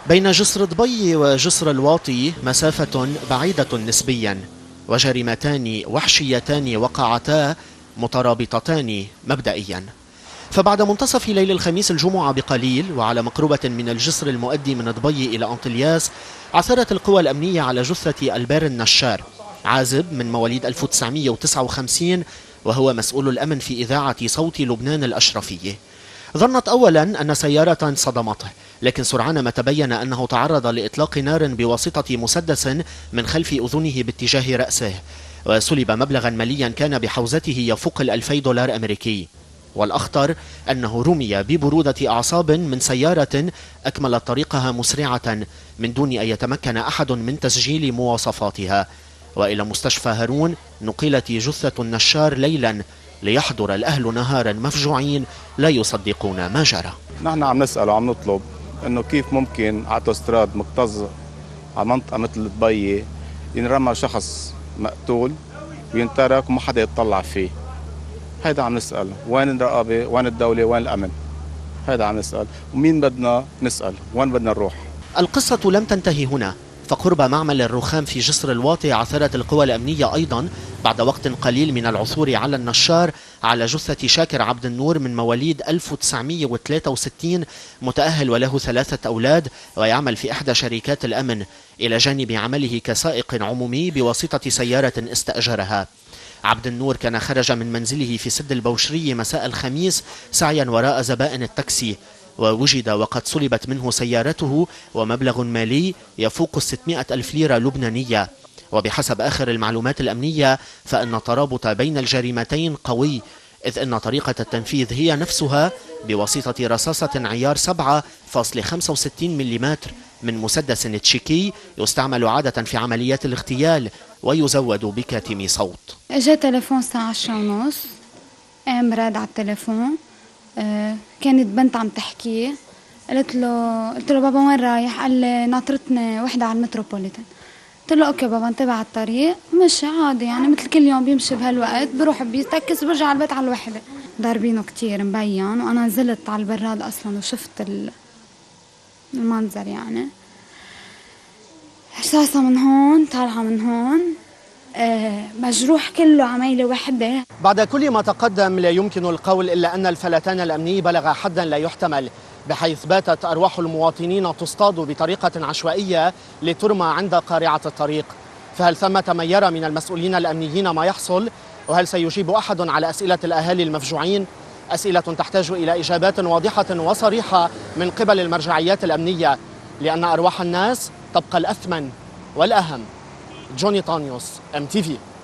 بين جسر ضبي وجسر الواطي مسافة بعيدة نسبيا، وجريمتان وحشيتان وقعتا مترابطتان مبدئيا. فبعد منتصف ليل الخميس الجمعة بقليل، وعلى مقربة من الجسر المؤدي من ضبي إلى أنطلياس، عثرت القوى الأمنية على جثة البير النشار، عازب من مواليد 1959، وهو مسؤول الأمن في إذاعة صوت لبنان الأشرفية. ظنت أولا أن سيارة صدمته، لكن سرعان ما تبين أنه تعرض لإطلاق نار بواسطة مسدس من خلف أذنه باتجاه رأسه، وسلب مبلغا ماليا كان بحوزته يفوق $2000 أمريكي. والأخطر أنه رمي ببرودة أعصاب من سيارة أكملت طريقها مسرعة من دون أن يتمكن أحد من تسجيل مواصفاتها. وإلى مستشفى هارون نقلت جثة النشار ليلا ليحضر الأهل نهارا مفجوعين لا يصدقون ما جرى. نحن عم نسأل وعم نطلب انه كيف ممكن على اوتوستراد مكتظ على منطقة مثل ضبي ينرمى شخص مقتول وينترك وما حدا يتطلع فيه. هيدا عم نسأل، وين الرقابة؟ وين الدولة؟ وين الأمن؟ هيدا عم نسأل، ومين بدنا نسأل؟ وين بدنا نروح؟ القصة لم تنتهي هنا، فقرب معمل الرخام في جسر الواطي عثرت القوى الأمنية أيضا بعد وقت قليل من العثور على النشار على جثة شاكر عبد النور من مواليد 1963، متأهل وله 3 أولاد، ويعمل في إحدى شركات الأمن إلى جانب عمله كسائق عمومي بواسطة سيارة استأجرها. عبد النور كان خرج من منزله في سد البوشري مساء الخميس سعيا وراء زبائن التاكسي، ووجد وقد سلبت منه سيارته ومبلغ مالي يفوق 600,000 ليرة لبنانية. وبحسب آخر المعلومات الأمنية فإن الترابط بين الجريمتين قوي، إذ أن طريقة التنفيذ هي نفسها بواسطة رصاصة عيار 7.65 ملم من مسدس تشيكي يستعمل عادة في عمليات الاغتيال ويزود بكاتم صوت. اجا تليفون الساعة 10:30، قام راد على التليفون. كانت بنت عم تحكي، قلت له بابا وين رايح؟ قال لي ناطرتني وحدة على المتروبوليتان. قلت له اوكي بابا انتبه على الطريق. مشي عادي يعني مثل كل يوم بيمشي بهالوقت، بروح بيتكس برجع على البيت على الوحدة. ضاربينه كتير مبين، وانا نزلت على البراد اصلا وشفت المنظر يعني. رصاصة من هون طالعة من هون، مجروح كله عميلة وحدة. بعد كل ما تقدم لا يمكن القول إلا أن الفلتان الأمني بلغ حدا لا يحتمل، بحيث باتت أرواح المواطنين تصطاد بطريقة عشوائية لترمى عند قارعة الطريق. فهل ثمة من يرى من المسؤولين الأمنيين ما يحصل؟ وهل سيجيب أحد على أسئلة الأهالي المفجوعين؟ أسئلة تحتاج إلى إجابات واضحة وصريحة من قبل المرجعيات الأمنية، لأن أرواح الناس تبقى الأثمن والأهم. جوني طانيوس، MTV.